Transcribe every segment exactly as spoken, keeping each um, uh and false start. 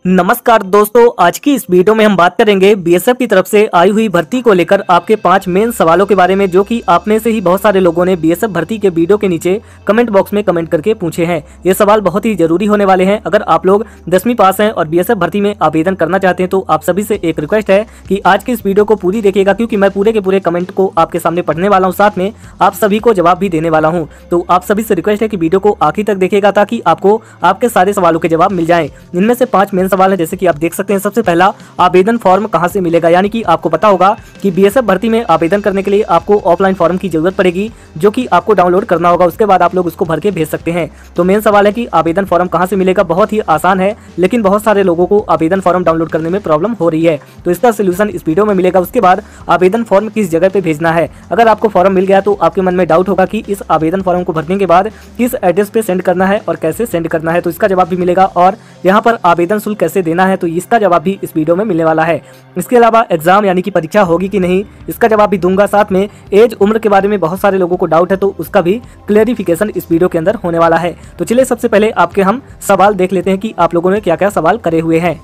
नमस्कार दोस्तों, आज की इस वीडियो में हम बात करेंगे बीएसएफ की तरफ से आई हुई भर्ती को लेकर आपके पांच मेन सवालों के बारे में, जो कि आप में से ही बहुत सारे लोगों ने बीएसएफ भर्ती के वीडियो के नीचे कमेंट बॉक्स में कमेंट करके पूछे हैं। ये सवाल बहुत ही जरूरी होने वाले हैं। अगर आप लोग दसवीं पास हैं और बीएसएफ भर्ती में आवेदन करना चाहते हैं तो आप सभी से एक रिक्वेस्ट है कि आज के इस वीडियो को पूरी देखिएगा, क्योंकि मैं पूरे के पूरे कमेंट को आपके सामने पढ़ने वाला हूँ, साथ में आप सभी को जवाब भी देने वाला हूँ। तो आप सभी से रिक्वेस्ट है कि वीडियो को आखिर तक देखिएगा ताकि आपको आपके सारे सवालों के जवाब मिल जाएं। इनमें से पांच मेन सवाल है, जैसे कि आप देख सकते हैं। सबसे पहला, आवेदन फॉर्म कहां से मिलेगा। यानी कि आपको पता होगा कि बीएसएफ भर्ती में आवेदन करने के लिए आपको ऑफलाइन फॉर्म की जरूरत पड़ेगी, जो कि आपको डाउनलोड करना होगा। उसके बाद आप लोग उसको भर के भेज सकते हैं। तो मेन सवाल है कि आवेदन फॉर्म कहां से मिलेगा। बहुत ही आसान है, लेकिन बहुत सारे लोगों को आवेदन फॉर्म डाउनलोड करने में प्रॉब्लम हो रही है, तो इसका सोल्यूशन इस वीडियो में मिलेगा। उसके बाद आवेदन फॉर्म किस जगह पे भेजना है। अगर आपको फॉर्म मिल गया तो आपके मन में डाउट होगा कि इस आवेदन फॉर्म को भरने के बाद किस एड्रेस पे सेंड करना है और कैसे सेंड करना है, तो इसका जवाब भी मिलेगा। और यहाँ पर आवेदन शुल्क कैसे देना है, तो इसका जवाब भी इस वीडियो में मिलने वाला है। इसके अलावा एग्जाम यानी कि परीक्षा होगी कि नहीं, इसका जवाब भी दूंगा। साथ में एज उम्र के बारे में बहुत सारे लोगों को डाउट है, तो उसका भी क्लेरिफिकेशन इस वीडियो के अंदर होने वाला है। तो चलिए सबसे पहले आपके हम सवाल देख लेते हैं कि आप लोगों ने क्या क्या सवाल करे हुए हैं।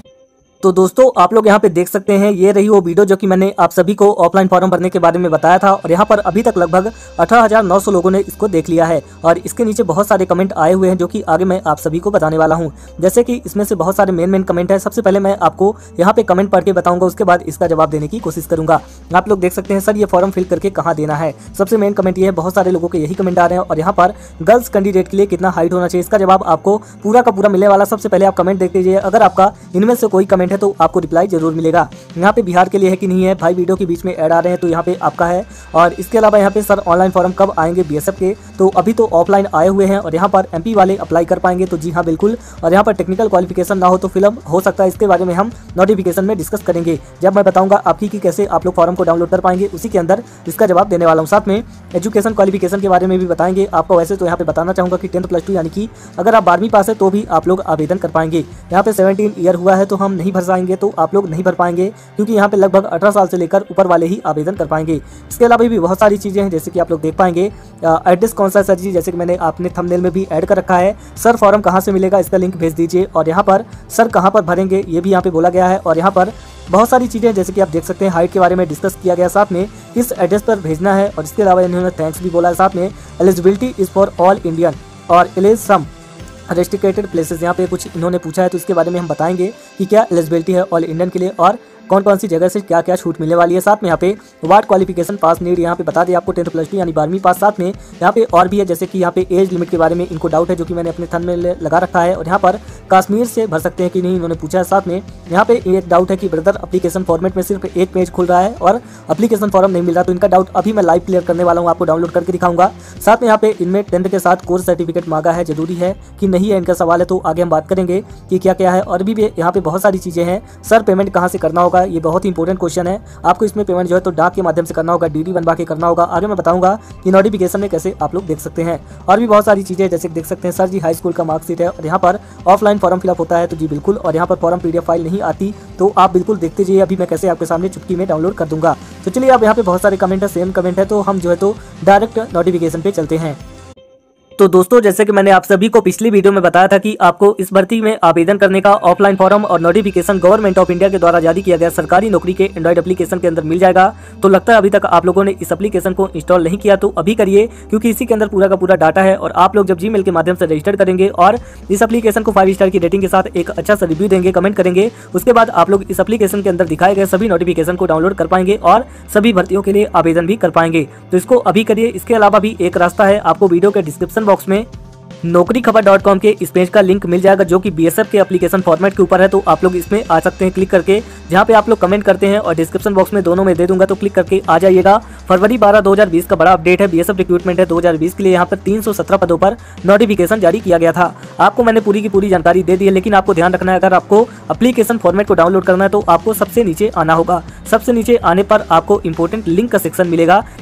तो दोस्तों, आप लोग यहाँ पे देख सकते हैं, ये रही वो वीडियो जो कि मैंने आप सभी को ऑफलाइन फॉर्म भरने के बारे में बताया था। और यहाँ पर अभी तक लगभग अठारह हजार नौ सौ लोगों ने इसको देख लिया है और इसके नीचे बहुत सारे कमेंट आए हुए हैं, जो कि आगे मैं आप सभी को बताने वाला हूँ। जैसे कि इसमें से बहुत सारे मेन मेन कमेंट है। सबसे पहले मैं आपको यहाँ पे कमेंट पढ़ के बताऊंगा, उसके बाद इसका जवाब देने की कोशिश करूंगा। आप लोग देख सकते हैं, सर ये फॉर्म फिल करके कहाँ देना है। सबसे मेन कमेंट ये है, बहुत सारे लोगों के यही कमेंट आ रहे हैं। और यहाँ पर गर्ल्स कैंडिडेट के लिए कितना हाइट होना चाहिए, इसका जवाब आपको पूरा का पूरा मिलने वाला। सबसे पहले आप कमेंट देख लीजिए। अगर आपका इनमें से कोई कमेंट है तो आपको रिप्लाई जरूर मिलेगा। यहाँ पे बिहार के लिए है कि नहीं है, भाई वीडियो के बीच में ऐड आ रहे हैं तो यहाँ पे आपका है। और इसके अलावा यहाँ पे सर ऑनलाइन फॉर्म कब आएंगे बीएसएफ के, तो अभी तो ऑफलाइन आए हुए हैं। और यहाँ पर एमपी वाले अप्लाई कर पाएंगे, तो जी हाँ बिल्कुल। और यहाँ पर टेक्निकल क्वालिफिकेशन ना हो तो फिलअप हो सकता है, इसके बारे में हम नोटिफिकेशन में डिस्कस करेंगे जब मैं बताऊंगा आपकी कि कैसे आप लोग फॉर्म को डाउनलोड कर पाएंगे। उसी के अंदर इसका जवाब देने वाला हूँ। साथ में एजुकेशन क्वालिफिकेशन के बारे में भी बताएंगे आपको। वैसे तो यहाँ पे बताना चाहूंगा कि टेंथ प्लस टू यानी कि अगर आप बारहवीं पास है तो भी आप लोग आवेदन कर पाएंगे। यहाँ पे सेवनटीन ईयर हुआ है तो हम नहीं भर पाएंगे, तो आप लोग नहीं भर पाएंगे, क्योंकि यहाँ पे लगभग अठारह साल से लेकर ऊपर वाले ही आवेदन कर पाएंगे। इसके अलावा भी बहुत सारी चीजें हैं, जैसे कि आप लोग देख पाएंगे एड्रेस कौन सा सर जी, जैसे कि मैंने आपने थंबनेल में भी ऐड कर रखा है। सर फॉर्म कहाँ से मिलेगा, इसका लिंक भेज दीजिए। और यहाँ पर सर कहाँ पर भरेंगे ये भी यहाँ पे बोला गया है। और यहाँ पर बहुत सारी चीजें, जैसे कि आप देख सकते हैं, हाइट के बारे में डिस्कस किया गया, साथ में किस एड्रेस पर भेजना है। और इसके अलावा इन्होंने थैंक्स भी बोला है। साथ में eligibility is for all Indian और इलेज सम रेस्ट्रिक्टेड प्लेसेस, यहाँ पे कुछ इन्होंने पूछा है, तो इसके बारे में हम बताएंगे कि क्या एलिजिबिलिटी है ऑल इंडियन के लिए और कौन कौन सी जगह से क्या क्या छूट मिलने वाली है। साथ में यहाँ पे वाट क्वालिफिकेशन पास नीड यहाँ पे बता दिया आपको, टेंथ प्लस टू यानी बारहवीं पास। साथ में यहाँ पे और भी है, जैसे कि यहाँ पे एज लिमिट के बारे में इनको डाउट है, जो कि मैंने अपने थन में लगा रखा है। और यहाँ पर कश्मीर से भर सकते हैं कि नहीं, इन्होंने पूछा है। साथ में यहाँ पे एक डाउट है कि ब्रदर एप्लीकेशन फॉर्मेट में सिर्फ एक पेज खुल रहा है और एप्लीकेशन फॉर्म नहीं मिल रहा, तो इनका डाउट अभी मैं लाइव क्लियर करने वाला हूँ, आपको डाउनलोड करके दिखाऊंगा। साथ में यहाँ पे इनमें टेंथ के साथ कोर्स सर्टिफिकेट मांगा है, जरूरी है कि नहीं है, इनका सवाल है। तो आगे हम बात करेंगे कि क्या क्या है। और भी यहाँ पे बहुत सारी चीजें हैं। सर पेमेंट कहाँ से करना होगा, ये बहुत ही इंपॉर्टेंट क्वेश्चन है। आपको इसमें पेमेंट जो है तो डाक के माध्यम से करना होगा, डीडी बनवा के करना होगा। आगे मैं बताऊंगा कि नोटिफिकेशन में कैसे आप लोग देख सकते हैं। और भी बहुत सारी चीजें, जैसे देख सकते हैं, सर जी हाई स्कूल का मार्कशीट है और यहाँ पर ऑफलाइन फॉर्म फिलअप होता है, तो जी बिल्कुल। और यहाँ पर फॉर्म पीडीएफ फाइल नहीं आती, तो आप बिल्कुल देखते जाइए, अभी मैं कैसे आपके सामने चुटकी में डाउनलोड कर दूंगा। तो चलिए, अब यहाँ पे बहुत सारे कमेंट है, सेम कमेंट है, तो हम जो है तो डायरेक्ट नोटिफिकेशन पे चलते हैं। तो दोस्तों, जैसे कि मैंने आप सभी को पिछली वीडियो में बताया था कि आपको इस भर्ती में आवेदन करने का ऑफलाइन फॉर्म और नोटिफिकेशन गवर्नमेंट ऑफ इंडिया के द्वारा जारी किया गया सरकारी नौकरी के एंड्रॉइड एप्लीकेशन के अंदर मिल जाएगा। तो लगता है अभी तक आप लोगों ने इस एप्लीकेशन को इंस्टॉल नहीं किया, तो अभी करिए, क्योंकि इसी के अंदर पूरा का पूरा डाटा है। और आप लोग जब जीमेल के माध्यम से रजिस्टर करेंगे और इस एप्लीकेशन को फाइव स्टार की रेटिंग के साथ एक अच्छा सा रिव्यू देंगे, कमेंट करेंगे, उसके बाद आप लोग इस एप्लीकेशन के अंदर दिखाए गए सभी नोटिफिकेशन को डाउनलोड कर पाएंगे और सभी भर्तियों के लिए आवेदन भी कर पाएंगे। तो इसको अभी करिए। इसके अलावा भी एक रास्ता है, आपको वीडियो के डिस्क्रिप्शन बॉक्स में नौकरी खबर डॉट कॉम के इस पेज का लिंक मिल जाएगा, जो कि बीएसएफ के एप्लीकेशन फॉर्मेट के ऊपर है। तो आप लोग इसमें आ सकते हैं क्लिक करके, जहां पे आप लोग कमेंट करते हैं, और डिस्क्रिप्शन बॉक्स में दोनों में दे दूंगा, तो क्लिक करके आ जाइएगा। फरवरी बारह दो हज़ार बीस का बड़ा अपडेट है, बीएसएफ रिक्रूटमेंट है दो हज़ार बीस के लिए। यहाँ पर तीन सौ सत्रह पदों पर नोटिफिकेशन जारी किया गया था। आपको मैंने पूरी की पूरी जानकारी दे दी है, लेकिन आपको ध्यान रखना है, अगर आपको एप्लीकेशन फॉर्मेट को डाउनलोड करना है तो आपको सबसे नीचे आना होगा। सबसे नीचे आने पर आपको इंपॉर्टेंट लिंक का सेक्शन मिलेगा,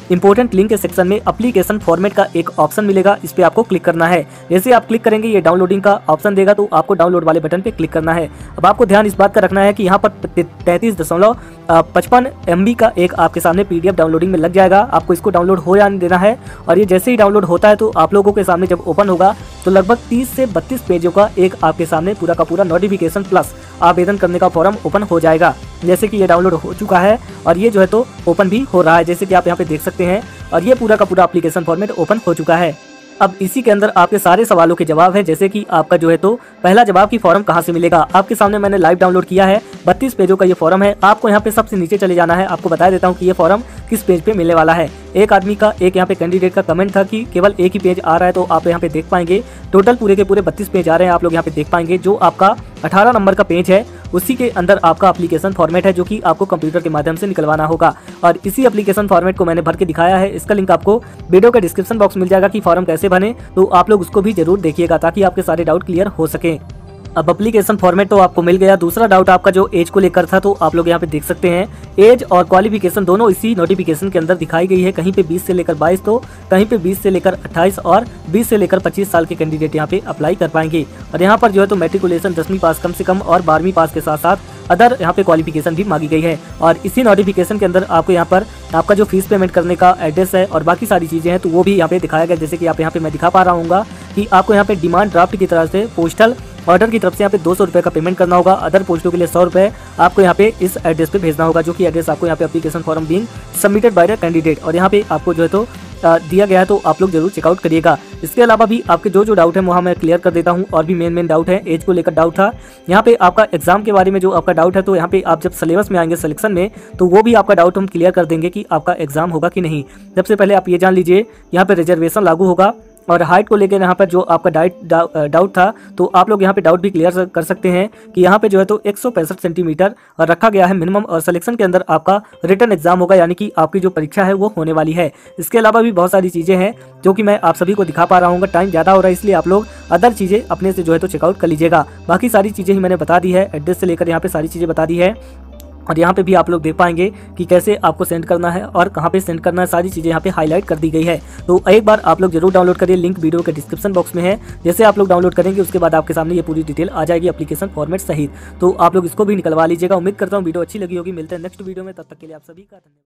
इंपॉर्टेंट लिंक के सेक्शन में एप्लीकेशन फॉर्मेट का एक ऑप्शन मिलेगा, इस पे आपको क्लिक करना है। जैसे आप क्लिक करेंगे ये डाउनलोडिंग का ऑप्शन देगा, तो आपको डाउनलोड वाले बटन पे क्लिक करना है। अब आपको ध्यान इस बात का रखना है कि यहाँ पर तैंतीस दशमलव पचपन एम बी का एक आपके सामने पीडीएफ डाउनलोडिंग में लग जाएगा। आपको इसको डाउनलोड हो जाने देना है और ये जैसे ही डाउनलोड होता है तो आप लोगों के सामने जब ओपन होगा तो लगभग तीस से बत्तीस पेजों का एक आपके सामने पूरा का पूरा नोटिफिकेशन प्लस आवेदन करने का फॉर्म ओपन हो जाएगा। जैसे कि ये डाउनलोड हो चुका है और ये जो है तो ओपन भी हो रहा है, जैसे कि आप यहाँ पे देख सकते हैं। और ये पूरा का पूरा एप्लीकेशन फॉर्मेट ओपन हो चुका है। अब इसी के अंदर आपके सारे सवालों के जवाब है, जैसे कि आपका जो है तो पहला जवाब की फॉर्म कहाँ से मिलेगा। आपके सामने मैंने लाइव डाउनलोड किया है, बत्तीस पेजों का ये फॉर्म है। आपको यहाँ पे सबसे नीचे चले जाना है। आपको बता देता हूँ कि ये फॉर्म किस पेज पे मिलने वाला है। एक आदमी का एक यहाँ पे कैंडिडेट का कमेंट था कि केवल एक ही पेज आ रहा है, तो आप यहाँ पे देख पाएंगे टोटल पूरे के पूरे बत्तीस पेज आ रहे हैं। आप लोग यहाँ पे देख पाएंगे जो आपका अठारह नंबर का पेज है उसी के अंदर आपका एप्लीकेशन फॉर्मेट है, जो कि आपको कंप्यूटर के माध्यम से निकलवाना होगा। और इसी एप्लीकेशन फॉर्मेट को मैंने भर के दिखाया है। इसका लिंक आपको वीडियो के डिस्क्रिप्शन बॉक्स मिल जाएगा कि फॉर्म कैसे बने, तो आप लोग उसको भी जरूर देखिएगा ताकि आपके सारे डाउट क्लियर हो सके। अब एप्लीकेशन फॉर्मेट तो आपको मिल गया। दूसरा डाउट आपका जो एज को लेकर था, तो आप लोग यहाँ पे देख सकते हैं एज और क्वालिफिकेशन दोनों इसी नोटिफिकेशन के अंदर दिखाई गई है। कहीं पे बीस से लेकर बाईस, तो कहीं पे बीस से लेकर अट्ठाईस और बीस से लेकर पच्चीस साल के कैंडिडेट यहाँ पे अप्लाई कर पाएंगे। और यहाँ पर जो है तो मैट्रिकुलेशन दसवीं पास कम से कम और बारहवीं पास के साथ साथ अदर यहाँ पे क्वालिफिकेशन भी मांगी गई है। और इसी नोटिफिकेशन के अंदर आपको यहाँ पर आपका जो फीस पेमेंट करने का एड्रेस है और बाकी सारी चीजें हैं तो वो भी यहाँ पे दिखाया गया। जैसे कि आप यहाँ पे मैं दिखा पा रहा हूँ कि आपको यहाँ पे डिमांड ड्राफ्ट की तरह से पोस्टल ऑर्डर की तरफ से यहाँ पे दो सौ रुपये का पेमेंट करना होगा। अदर पोस्टों के लिए सौ रुपये आपको यहाँ पे इस एड्रेस पे भेजना होगा, जो कि एड्रेस आपको यहाँ पे application form being submitted by the candidate. और यहाँ पे आपको जो है तो दिया गया है, तो आप लोग जरूर चेकआउट करिएगा। इसके अलावा भी आपके जो जो डाउट है वहाँ मैं क्लियर कर देता हूँ। और भी मेन मेन डाउट है, एज को लेकर डाउट था, यहाँ पे आपका एग्जाम के बारे में जो आपका डाउट है, तो यहाँ पे आप जब सिलेबस में आएंगे सिलेक्शन में, तो वो भी आपका डाउट हम क्लियर कर देंगे कि आपका एग्जाम होगा कि नहीं। सबसे पहले आप ये जान लीजिए यहाँ पे रिजर्वेशन लागू होगा। और हाइट को लेकर यहाँ पर जो आपका डाइट डाउट था, तो आप लोग यहाँ पे डाउट भी क्लियर कर सकते हैं कि यहाँ पे जो है तो एक सौ पैंसठ सेंटीमीटर रखा गया है मिनिमम। और सिलेक्शन के अंदर आपका रिटन एग्जाम होगा, यानी कि आपकी जो परीक्षा है वो होने वाली है। इसके अलावा भी बहुत सारी चीज़ें हैं जो कि मैं आप सभी को दिखा पा रहा हूँ। टाइम ज़्यादा हो रहा है इसलिए आप लोग अदर चीज़ें अपने से जो है तो चेकआउट कर लीजिएगा। बाकी सारी चीज़ें ही मैंने बता दी है, एड्रेस से लेकर यहाँ पे सारी चीज़ें बता दी है। और यहाँ पे भी आप लोग देख पाएंगे कि कैसे आपको सेंड करना है और कहाँ पे सेंड करना है, सारी चीज़ें यहाँ पे हाईलाइट कर दी गई है। तो एक बार आप लोग जरूर डाउनलोड करिए, लिंक वीडियो के डिस्क्रिप्शन बॉक्स में है। जैसे आप लोग डाउनलोड करेंगे उसके बाद आपके सामने ये पूरी डिटेल आ जाएगी एप्लीकेशन फॉर्मेट सहित, तो आप लोग इसको भी निकलवा लीजिएगा। उम्मीद करता हूँ वीडियो अच्छी लगी होगी। मिलते हैं नेक्स्ट वीडियो में, तब तक के लिए आप सभी का धन्यवाद।